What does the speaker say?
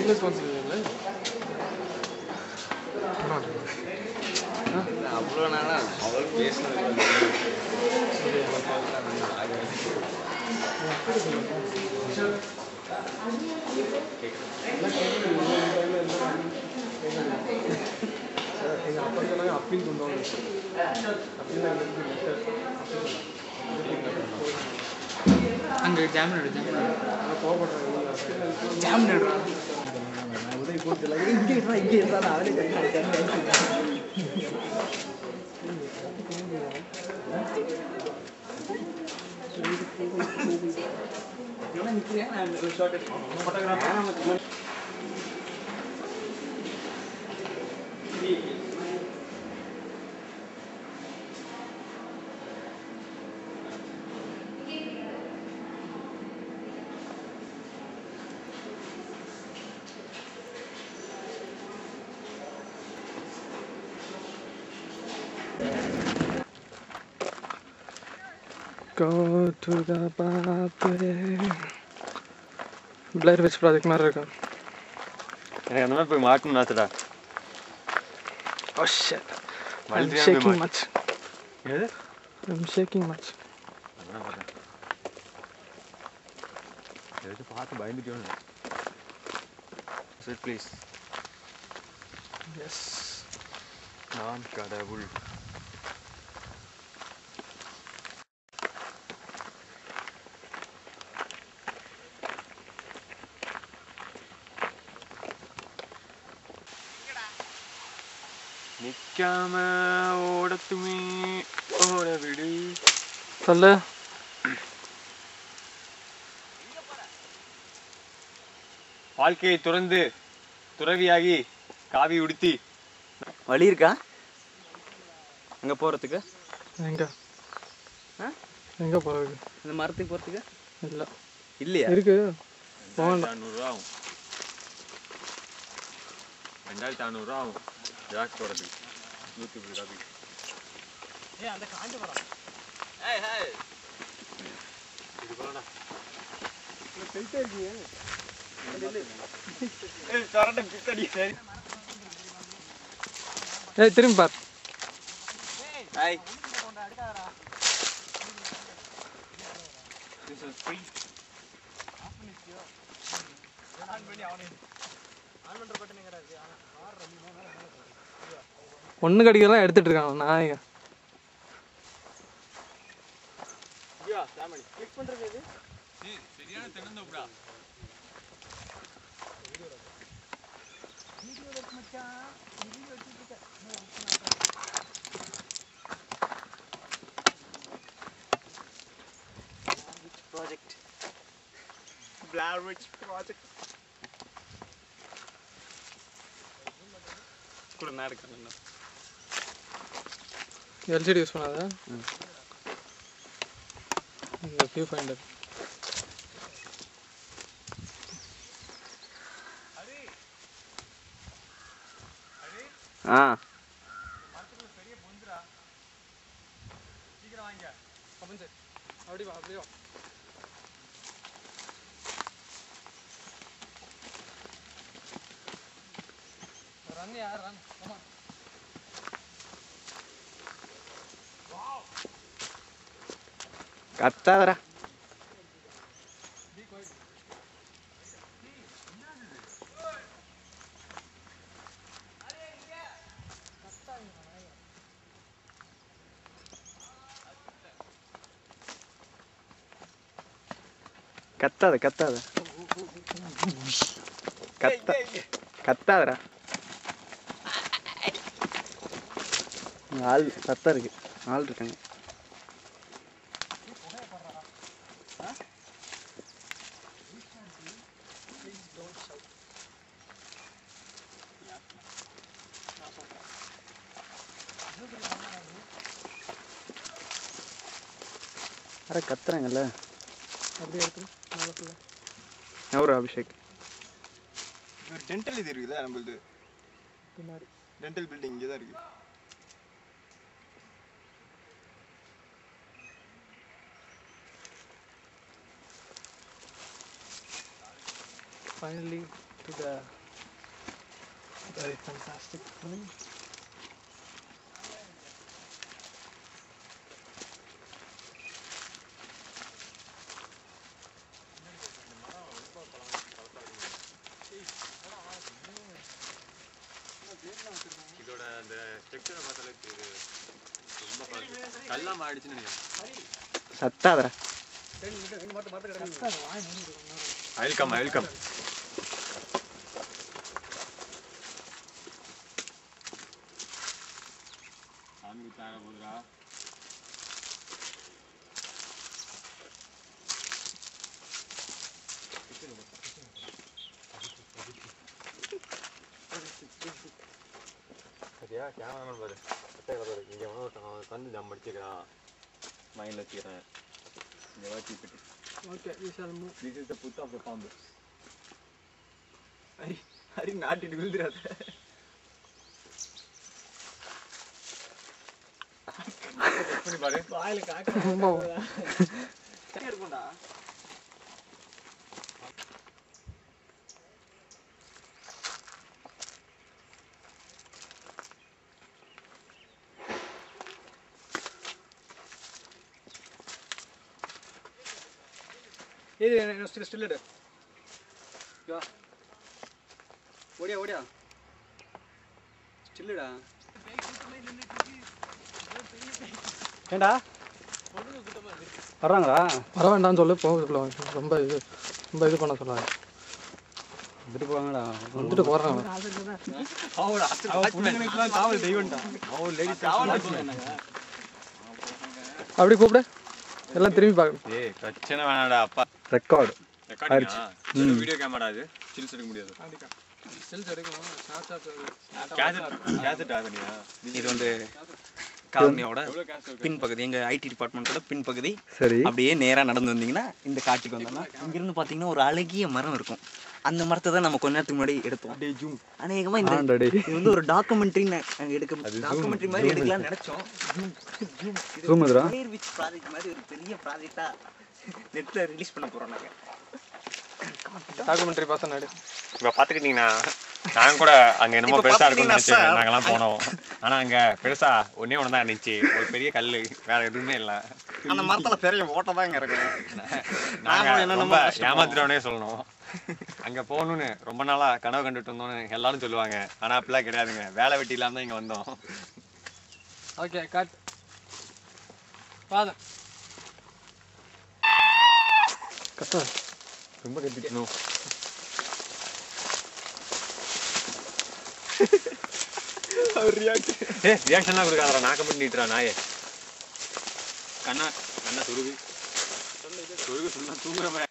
Sponsor அவ்வளோ நாளா அவ்வளோ பேசினது எங்கள் அப்பா சொன்னாங்க அப்பீல் கொண்டு வாங்க அப்படின்னா அங்கே ஜாமீன் எடு கோவப்படுறாங்க ஜாமீன் எடுறான் உதவி கொடுத்துல இங்கே இருந்தாலும் அவரே நிற்கிறேன் நான் ஒரு short photographer Go to the pathway. Blair Witch Project மாதிரி இருக்கும். எனக்கு அந்த மாதிரி போய் மாட்டணும் ஆச்சுடா. Oh shit. I'm shaking much. எது? I'm shaking much. அதான் பார்த்தேன். எது பார்த்து பயந்துட்டேன். Sit please. Yes. நான் கடவுள். நிக்காம ஓடத்துமே ஓட விடு சொல்லு. வாழ்க்கையை துறந்து துறவியாகி காவி உடுத்தி வழி இருக்கா அங்க போறதுக்கு? எங்க எங்க போறதுக்கு? இந்த மரத்துக்கு போறதுக்கு இல்ல இல்லையா? இருக்கு. போகணும். 2500 ஆகும். 2500 ஆகும் ஜாக் போறதுக்கு. 150 காபி. ஏய் அந்த காண்டு வரா. ஏய் ஹேய். இது போறடா. நீ போயிட்டே இருக்கீங்க. ஏய் சரண்ட பிக்கடி சரி. ஏய் திரும்பி பார். Hi. This is free. On பண்ணிட்டியோ? ஆன் பண்ணி அவனே. ஆன் பண்ற பட்டன் எங்கடா இருக்கு? ஆடுற நீ மேல ஒண்ணு கடிக்கலாம் எடுத்துட்டு இருக்காங்க நாயங்க. ஐயா சாமணி கிளிக் பண்றது எது? ஏய் சரியான தென்னந்தோப்புடா. வீடியோ எடுத்து மச்சான். வீடியோ எடுத்துட்டு இருக்க. Project. Blair Witch Project. கூட நான் இருக்கேன். எல்சிடி யூஸ் பண்ணாத. இந்த வியூ ஃபைண்டர். மரத்துக்குள்ள பெரிய பொந்துடா. சீக்கிரம் வாங்க. Come on sir. அப்படியே வா அப்படியே வா. ரன் யார் ரன். come on. கத்தாதடா. Be quiet. கத்தாத கத்தாத கத்தாதடா. ஆள் சத்தம் இருக்கு. ஆள் இருக்காங்க. அரை கத்துறாங்கல்ல. அப்படியே இருக்கு மேலே ஃபுல்லாக. எவரு அபிஷேக்? ஒரு டென்டல் இது இருக்குதா நம்மளுது? பின்னாடி டென்டல் பில்டிங் இங்கே தான் இருக்கு. finally to the Very fantastic. இதோட அந்த ஸ்ட்ரக்சரை பார்த்தாலே ரொம்ப கல்லாம ஆயிடுச்சுன்னு நினைக்கிறேன். சத்தாதரா அயல்கம் அயல்கம் சாமி குத்தாக போதுரா. சரியா கேமராமேன் பாரு பாரு இங்கே அவன் வந்து ஜம் அடிச்சுக்கிறான் மைண்டில் வச்சுக்கிறேன் இங்கே வா keep it. Okay, we shall move. This is the foot of the palm. Hari நாட்டிட்டு விழுந்துடாத. பாரு வாயில காக்க ரொம்ப எடுக்கும்டா. ஏய் ஸ்டில் எடு. யா ஓடியா ஓடியா ஸ்டில்லுடா. ஏண்டா வர்றாங்களா? வர வேண்டாம்னு சொல்லு, போக சொல்லுவாங்க. ரொம்ப இது பண்ண சொல்லுவாங்க. வந்துட்டு போவாங்கடா. வந்துட்டு போகிறாங்க. காவல் தெய்வம்டா. அப்படி கூப்பிடு, எல்லாம் திரும்பி பார்க்கணும். ஏய் பிரச்சனை வேணாடா அப்பா. ரெக்கார்டு ரெக்கார்டிங்கா? வீடியோ கேமரா அது சில்ஸ் எடுக்க முடியாது. கேசட் ஆகுனியா? இது வந்து காலனியோட பின் பகுதி, எங்க ஐடி டிபார்ட்மெண்ட்டோட பின் பகுதி. சரி. அப்படியே நேரா நடந்து வந்தீங்கன்னா இந்த காட்சிக்கு வந்தோம்னா இங்கிருந்து பாத்தீங்கன்னா ஒரு அழகிய மரம் இருக்கும். அந்த மரத்தை தான் நம்ம கொஞ்ச நேரத்துக்கு முன்னாடி எடுத்தோம். அநேகமா இந்த இது வந்து ஒரு டாக்குமெண்ட்ரி டாக்குமெண்ட்ரி மாதிரி எடுக்கலாம்னு நினைச்சோம். ப்ராஜெக்ட் மாதிரி ஒரு பெரிய ப்ராஜெக்டா நெட்ல ரிலீஸ் பண்ண போறோம் நாங்க. டாக்குமெண்ட்ரி பார்த்தா நடு இப்போ பார்த்துக்கிட்டீங்கன்னா நாங்க கூட அங்க என்னமோ பெருசா இருக்கும்னு நினைச்சு நாங்கெல்லாம் போனோம். ஆனா அங்க பெருசா ஒன்னே ஒன்று தான் இருந்துச்சு, ஒரு பெரிய கல்லு, வேற எதுவுமே இல்லை. அந்த மரத்துல பெரிய ஓட்ட தான் இருக்கு. நாங்க ரொம்ப ஏமாத்திட்டோன்னே சொல்லணும். அங்க போகணும்னு ரொம்ப நாளா கனவு கண்டுட்டு இருந்தோம்னு எல்லாரும் சொல்லுவாங்க. ஆனா அப்படிலாம் கிடையாதுங்க, வேலை வெட்டி இல்லாம தான் இங்க வந்தோம். ஓகே கட் பாதம் கட்டா ரொம்ப கட்டிக்கணும். ரியாக்ஷன்லாம் கொடுக்காதடா, நாக்க மட்டும் நீட்டுறா நாயே. கண்ணா கண்ணா சொருகு சொருகு சொல்லலாம் தூங்குற மாதிரி.